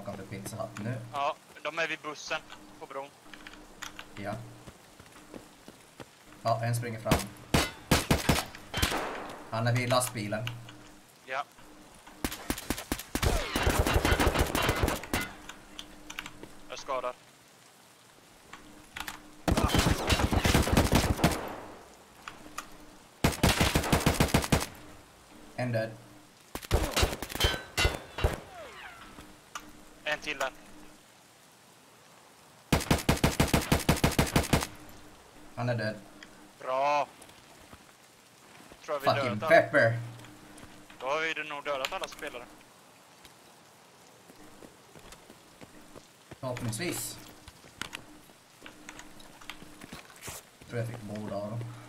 bakom för Pizza Hut nu. Ja, de är vid bussen på bron. Ja. Ja, en springer fram. Han är vid lastbilen. Ja. Jag skadar. En död. En till där. Han är död. Bra. Tror jag vi Fucking dödat alla. Veper. Då har vi nog dödat alla spelare. Förhoppningsvis. Tror jag fick båda av dem.